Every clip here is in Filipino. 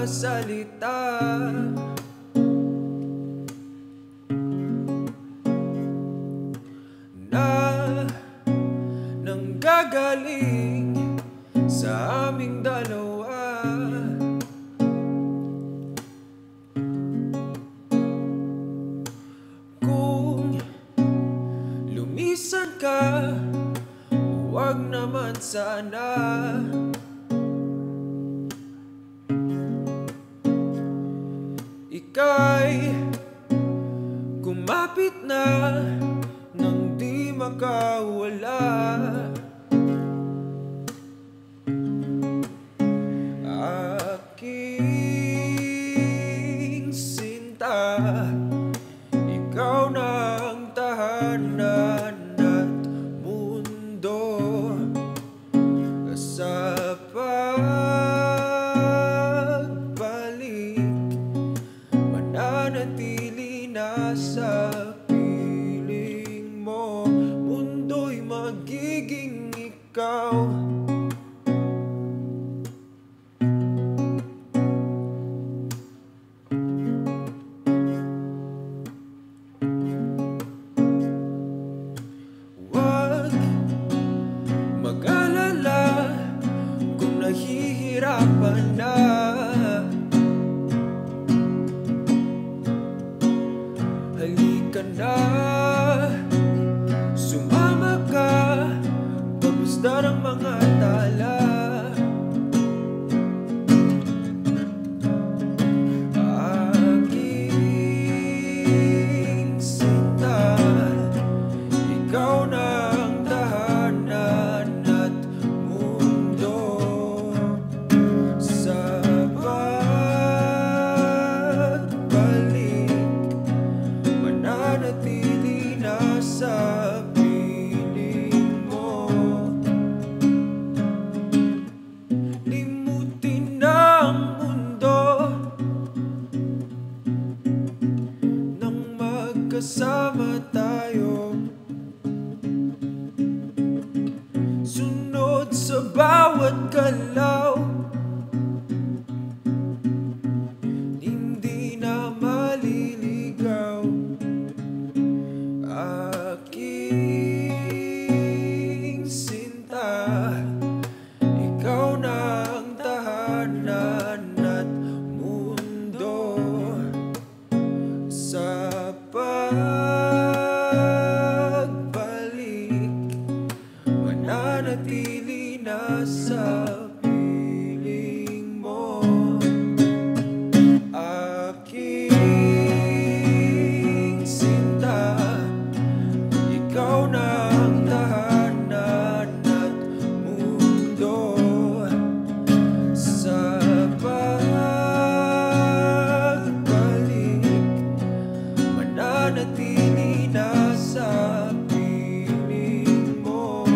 salita na nanggagaling sa aming dalawa. Kung lumisan ka, huwag naman sana. Ika'y kumapit na nang di makawala. Aking sinta, ikaw na ang tahanan at mundo. Sa pagbalik, mananatili na sa piling mo. Mundo'y magiging ikaw. Huwag mag-alala kung nahihirapan na. Halika na, sumama ka, pagmusda ng mga tala. Aking sinta, ikaw na ang tahanan at mundo. Sa pagbalik, mananatili na sa piling mo. Limutin ang mundo nang magkasama tayo. Sunod sa bawat galaw, hindi na maliligaw. Aking sinta, ikaw na ang tahanan at mundo. Sa pagbalik, mananatili na sa piling mo. Aking sinta, ikaw na ang tahanan at mundo. Sa pagbalik, mananatili na sa piling mo.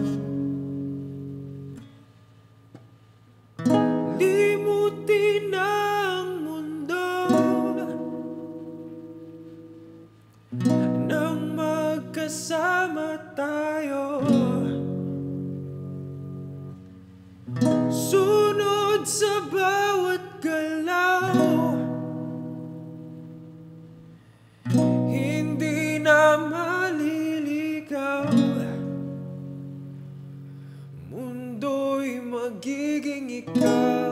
Limutin ang mundo nang magkasama tayo. Sunod sa bawat galaw, hindi na maliligaw. Mundo'y magiging ikaw.